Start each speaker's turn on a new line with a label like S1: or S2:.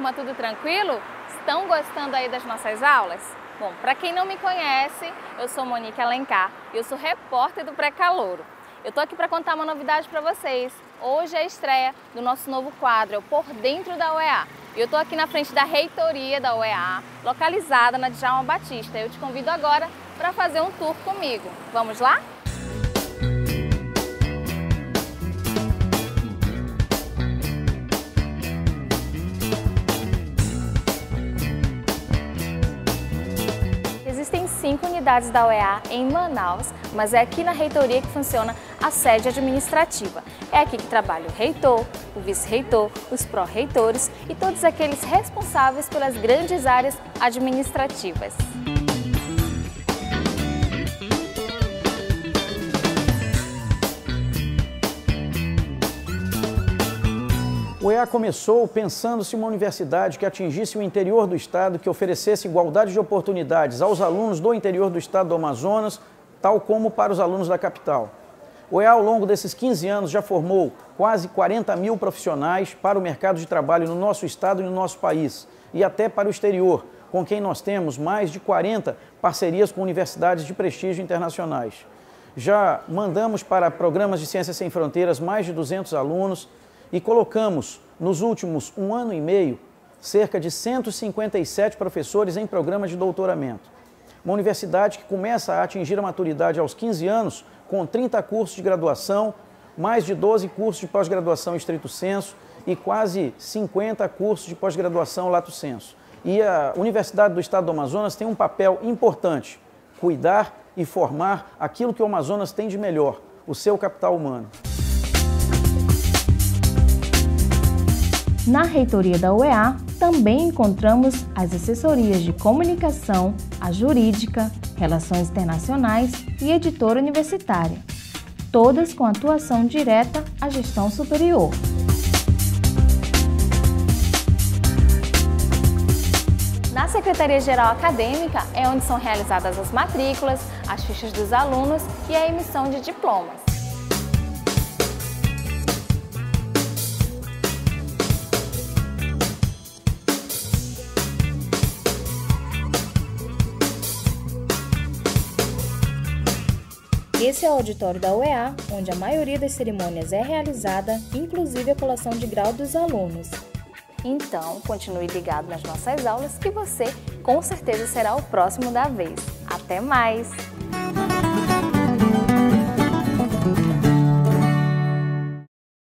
S1: turma, tudo tranquilo? Estão gostando aí das nossas aulas? Bom, para quem não me conhece, eu sou Monique Alencar e eu sou repórter do Pré-Calouro. Eu tô aqui para contar uma novidade para vocês. Hoje é a estreia do nosso novo quadro, Por Dentro da UEA. E eu tô aqui na frente da reitoria da UEA, localizada na Djalma Batista. Eu te convido agora para fazer um tour comigo. Vamos lá? Existem 5 unidades da UEA em Manaus, mas é aqui na reitoria que funciona a sede administrativa. É aqui que trabalha o reitor, o vice-reitor, os pró-reitores e todos aqueles responsáveis pelas grandes áreas administrativas.
S2: O UEA começou pensando-se uma universidade que atingisse o interior do estado, que oferecesse igualdade de oportunidades aos alunos do interior do estado do Amazonas, tal como para os alunos da capital. O UEA, ao longo desses 15 anos, já formou quase 40 mil profissionais para o mercado de trabalho no nosso estado e no nosso país, e até para o exterior, com quem nós temos mais de 40 parcerias com universidades de prestígio internacionais. Já mandamos para programas de Ciências Sem Fronteiras mais de 200 alunos, e colocamos, nos últimos 1 ano e meio, cerca de 157 professores em programas de doutoramento. Uma universidade que começa a atingir a maturidade aos 15 anos, com 30 cursos de graduação, mais de 12 cursos de pós-graduação estrito sensu e quase 50 cursos de pós-graduação lato sensu. E a Universidade do Estado do Amazonas tem um papel importante: cuidar e formar aquilo que o Amazonas tem de melhor, o seu capital humano.
S3: Na reitoria da UEA, também encontramos as assessorias de comunicação, a jurídica, relações internacionais e editora universitária, todas com atuação direta à gestão superior.
S1: Na Secretaria-Geral Acadêmica é onde são realizadas as matrículas, as fichas dos alunos e a emissão de diplomas.
S3: Esse é o auditório da UEA, onde a maioria das cerimônias é realizada, inclusive a colação de grau dos alunos.
S1: Então, continue ligado nas nossas aulas que você, com certeza, será o próximo da vez. Até mais!